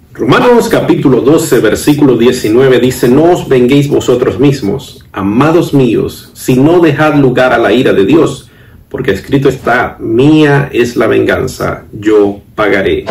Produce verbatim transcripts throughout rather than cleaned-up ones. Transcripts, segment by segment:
Romanos capítulo doce, versículo diecinueve dice: no os venguéis vosotros mismos, amados míos, sino dejad lugar a la ira de Dios, porque escrito está: mía es la venganza, yo pagaré.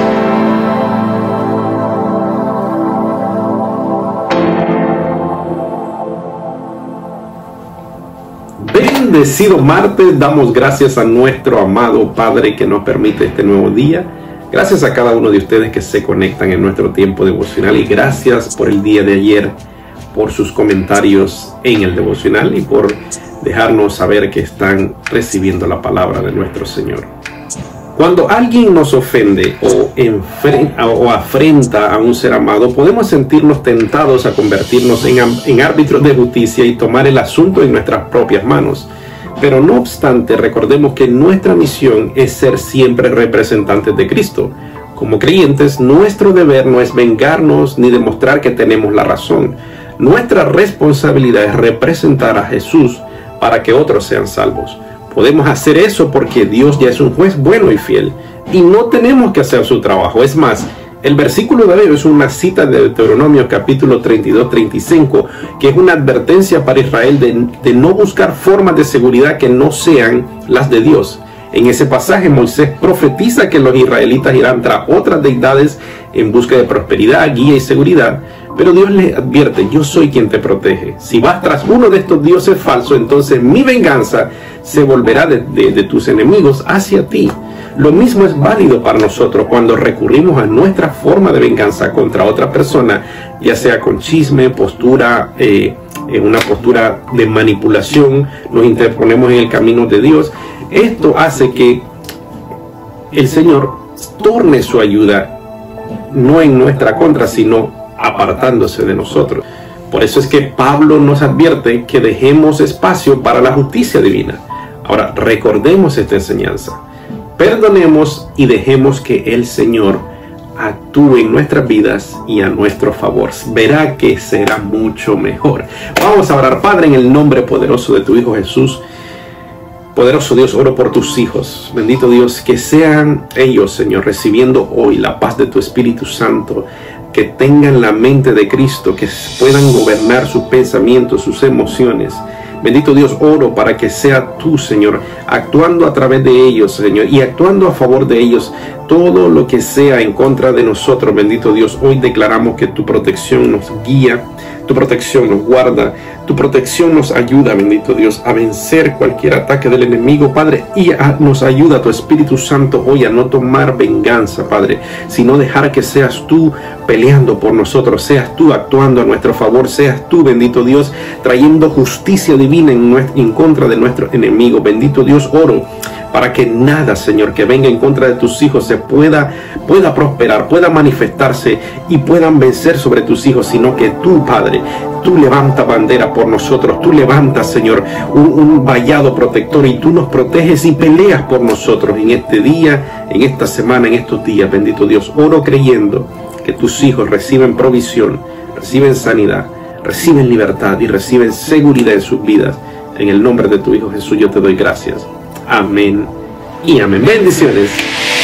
Bendecido martes, damos gracias a nuestro amado Padre que nos permite este nuevo día. Gracias a cada uno de ustedes que se conectan en nuestro tiempo devocional, y gracias por el día de ayer, por sus comentarios en el devocional y por dejarnos saber que están recibiendo la palabra de nuestro Señor. Cuando alguien nos ofende o, enfrenta, o afrenta a un ser amado, podemos sentirnos tentados a convertirnos en, en árbitros de justicia y tomar el asunto en nuestras propias manos. Pero no obstante, recordemos que nuestra misión es ser siempre representantes de Cristo. Como creyentes, nuestro deber no es vengarnos ni demostrar que tenemos la razón. Nuestra responsabilidad es representar a Jesús para que otros sean salvos. Podemos hacer eso porque Dios ya es un juez bueno y fiel, y no tenemos que hacer su trabajo. Es más, el versículo de hoy es una cita de Deuteronomio capítulo treinta y dos, treinta y cinco, que es una advertencia para Israel de, de no buscar formas de seguridad que no sean las de Dios. En ese pasaje Moisés profetiza que los israelitas irán tras otras deidades en busca de prosperidad, guía y seguridad, pero Dios les advierte: yo soy quien te protege. Si vas tras uno de estos dioses falsos, entonces mi venganza se volverá de, de, de tus enemigos hacia ti. Lo mismo es válido para nosotros cuando recurrimos a nuestra forma de venganza contra otra persona, ya sea con chisme, postura, eh, en una postura de manipulación, nos interponemos en el camino de Dios. Esto hace que el Señor torne su ayuda no en nuestra contra, sino apartándose de nosotros. Por eso es que Pablo nos advierte que dejemos espacio para la justicia divina. Ahora, recordemos esta enseñanza. Perdonemos y dejemos que el Señor actúe en nuestras vidas y a nuestro favor. Verá que será mucho mejor. Vamos a orar. Padre, en el nombre poderoso de tu Hijo Jesús, poderoso Dios, oro por tus hijos. Bendito Dios, que sean ellos, Señor, recibiendo hoy la paz de tu Espíritu Santo, que tengan la mente de Cristo, que puedan gobernar sus pensamientos, sus emociones. Bendito Dios, oro para que sea tú, Señor, actuando a través de ellos, Señor, y actuando a favor de ellos, todo lo que sea en contra de nosotros. Bendito Dios, hoy declaramos que tu protección nos guía, tu protección nos guarda, tu protección nos ayuda, bendito Dios, a vencer cualquier ataque del enemigo, Padre, y a, nos ayuda tu Espíritu Santo hoy a no tomar venganza, Padre, sino dejar que seas tú peleando por nosotros, seas tú actuando a nuestro favor, seas tú, bendito Dios, trayendo justicia divina en, nuestro, en contra de nuestro enemigo. Bendito Dios, oro para que nada, Señor, que venga en contra de tus hijos se pueda, pueda prosperar, pueda manifestarse y puedan vencer sobre tus hijos, sino que tú, Padre, tú levantas bandera por nosotros, tú levantas, Señor, un, un vallado protector, y tú nos proteges y peleas por nosotros en este día, en esta semana, en estos días. Bendito Dios, oro creyendo que tus hijos reciben provisión, reciben sanidad, reciben libertad y reciben seguridad en sus vidas. En el nombre de tu Hijo Jesús yo te doy gracias. Amén y amén. Bendiciones.